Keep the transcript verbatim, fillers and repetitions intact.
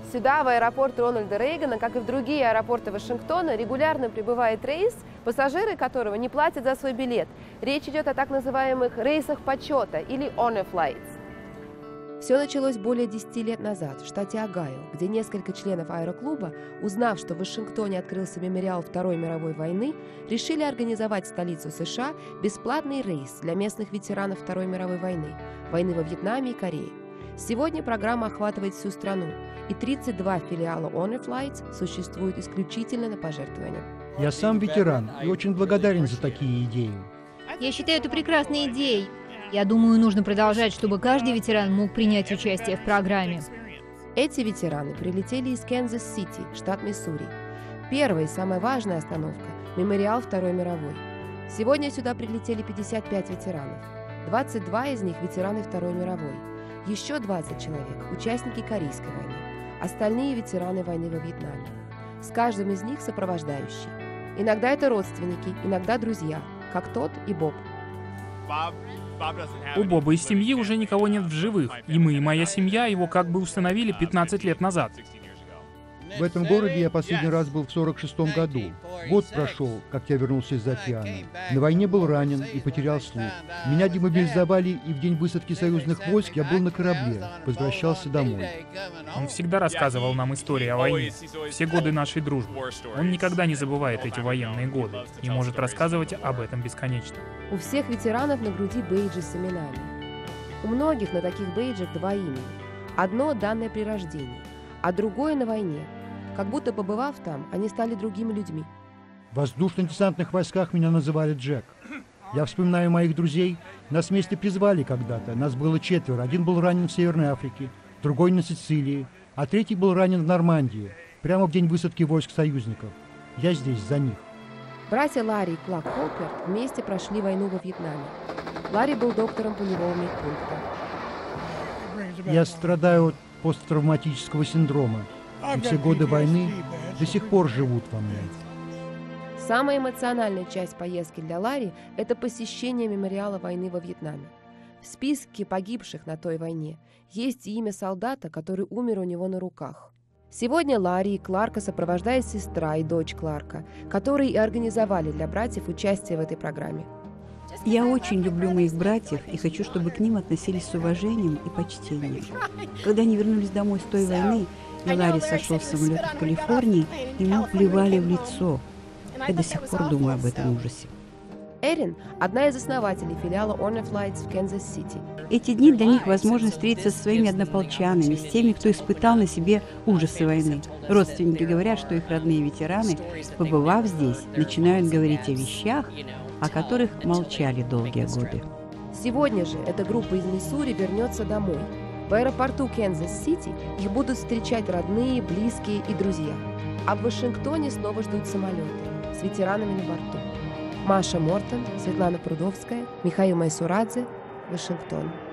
Сюда, в аэропорт Рональда Рейгана, как и в другие аэропорты Вашингтона, регулярно прибывает рейс, пассажиры которого не платят за свой билет. Речь идет о так называемых рейсах почета или honor flights. Все началось более десяти лет назад в штате Огайо, где несколько членов аэроклуба, узнав, что в Вашингтоне открылся мемориал Второй мировой войны, решили организовать в столицу США бесплатный рейс для местных ветеранов Второй мировой войны, войны во Вьетнаме и Корее. Сегодня программа охватывает всю страну, и тридцать два филиала Honor Flights существуют исключительно на пожертвования. Я сам ветеран и очень благодарен за такие идеи. Я считаю это прекрасной идеей. Я думаю, нужно продолжать, чтобы каждый ветеран мог принять участие в программе. Эти ветераны прилетели из Канзас-Сити, штат Миссури. Первая и самая важная остановка – мемориал Второй мировой. Сегодня сюда прилетели пятьдесят пять ветеранов. двадцать два из них – ветераны Второй мировой. Еще двадцать человек – участники Корейской войны. Остальные – ветераны войны во Вьетнаме. С каждым из них сопровождающий. Иногда это родственники, иногда друзья, как тот и Боб. У Боба из семьи уже никого нет в живых, и мы, и моя семья, его как бы установили пятнадцать лет назад. В этом городе я последний раз был в сорок шестом году. Год прошел, как я вернулся из океана. На войне был ранен и потерял слух. Меня демобилизовали, и в день высадки союзных войск я был на корабле, возвращался домой. Он всегда рассказывал нам истории о войне, все годы нашей дружбы. Он никогда не забывает эти военные годы и может рассказывать об этом бесконечно. У всех ветеранов на груди бейджи с именами. У многих на таких бейджах два имени. Одно данное при рождении, а другое на войне. Как будто, побывав там, они стали другими людьми. В воздушно-десантных войсках меня называли Джек. Я вспоминаю моих друзей. Нас вместе призвали когда-то. Нас было четверо. Один был ранен в Северной Африке, другой на Сицилии, а третий был ранен в Нормандии, прямо в день высадки войск союзников. Я здесь за них. Братья Ларри и Клак Холперт вместе прошли войну во Вьетнаме. Ларри был доктором полевого медпункта. Я страдаю от посттравматического синдрома. И все годы войны до сих пор живут во мне. Самая эмоциональная часть поездки для Ларри – это посещение мемориала войны во Вьетнаме. В списке погибших на той войне есть и имя солдата, который умер у него на руках. Сегодня Ларри и Кларка сопровождает сестра и дочь Кларка, которые и организовали для братьев участие в этой программе. Я очень люблю моих братьев и хочу, чтобы к ним относились с уважением и почтением. Когда они вернулись домой с той войны, и Ларри сошел с самолета в Калифорнии, ему плевали в лицо. Я до сих пор думаю об этом ужасе. Эрин – одна из основателей филиала Honor Flights в Канзас-Сити. Эти дни для них возможность встретиться со своими однополчанами, с теми, кто испытал на себе ужасы войны. Родственники говорят, что их родные ветераны, побывав здесь, начинают говорить о вещах, о которых молчали долгие годы. Сегодня же эта группа из Миссури вернется домой. В аэропорту Канзас-Сити их будут встречать родные, близкие и друзья. А в Вашингтоне снова ждут самолеты с ветеранами на борту. Маша Мортон, Светлана Прудовская, Михаил Майсурадзе, Вашингтон.